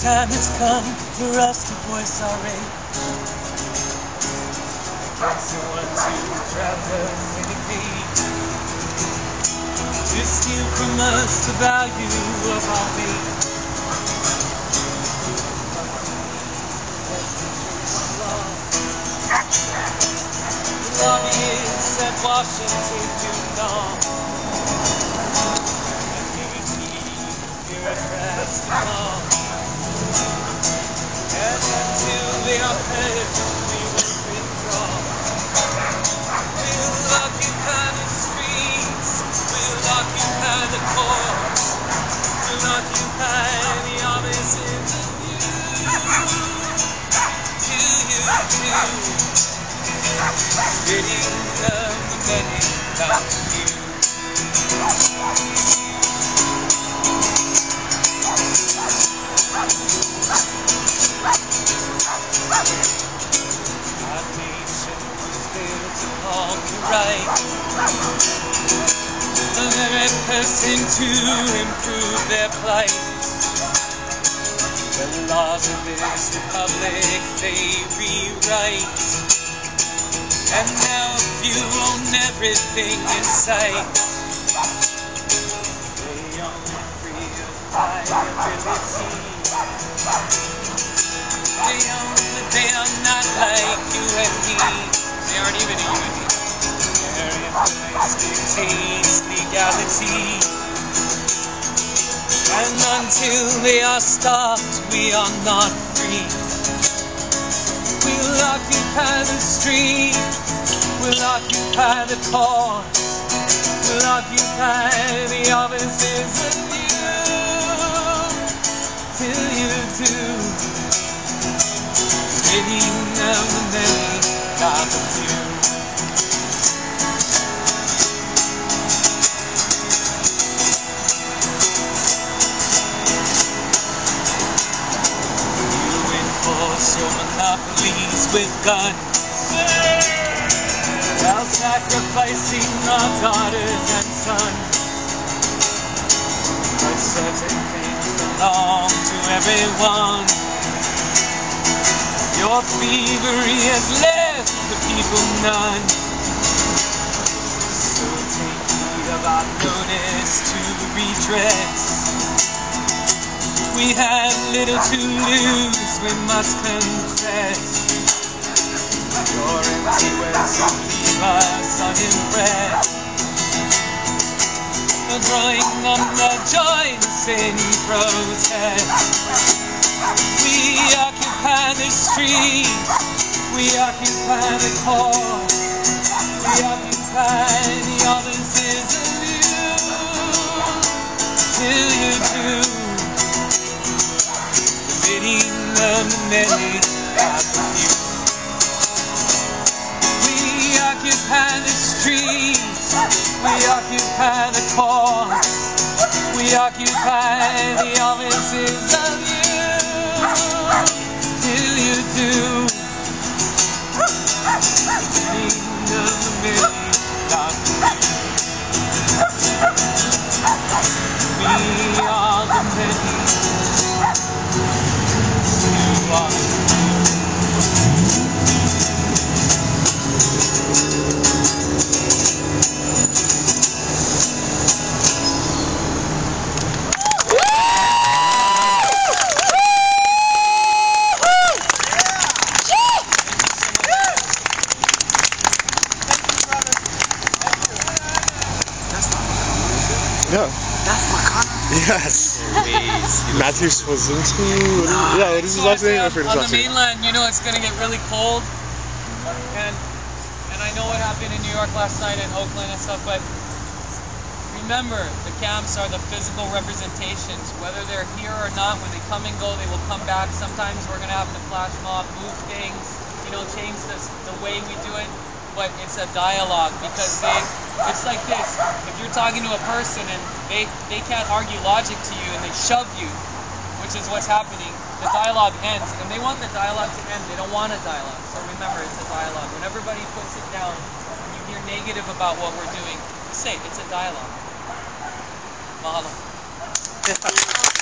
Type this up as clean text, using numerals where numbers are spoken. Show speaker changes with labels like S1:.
S1: time has come for us to voice our rage. Against the ones who trapped us in a cage, to steal from us the value of our faith. The lobbyists at Washington do not. Bureaucrats to come. And until they are heard, we will withdraw. We'll occupy the streets, we'll occupy the courts, we'll occupy the offices of you, ridding of the many down to you. Our nation was built upon the right of every person to improve their plight. The laws of this republic they rewrite, and now you own everything in sight. They own free of liability. They own that they are not like you and me. They aren't even a unity. Their influence dictates legality. And until they are stopped, we are not free. We'll occupy the street, we'll occupy the court, we'll occupy the offices of you, till you do. Ridding of the many, not the few. You enforce your monopolies with guns, while sacrificing our daughters and sons. But certain things belong to everyone. Your thievery has left the people none. So take heed of our notice to redress. We have little to lose, we must confess. Your empty words leave us unimpressed. Drawing on the joints in protest. We occupy the street, we occupy the court, we occupy the offices of you, till you do. The bidding of the many, not the few. We occupy the streets, we occupy the court, we occupy the offices of you, till you do. The bidding of the many, not the few. We are the many, you are the
S2: Yeah.
S3: That's Makana?
S2: Yes. Matthew Swazinski? Yeah, what is his last name? I forget his
S1: On
S2: last
S1: the
S2: name.
S1: mainland, you know it's going to get really cold. And I know what happened in New York last night and Oakland and stuff, but remember, the camps are the physical representations. Whether they're here or not, when they come and go, they will come back. Sometimes we're going to have to flash mob, move things, change the way we do it. But it's a dialogue, because it's like this. If you're talking to a person and they can't argue logic to you and they shove you, which is what's happening, the dialogue ends. And they want the dialogue to end. They don't want a dialogue. So remember, it's a dialogue. When everybody puts it down and you hear negative about what we're doing, say it's a dialogue. Mahalo.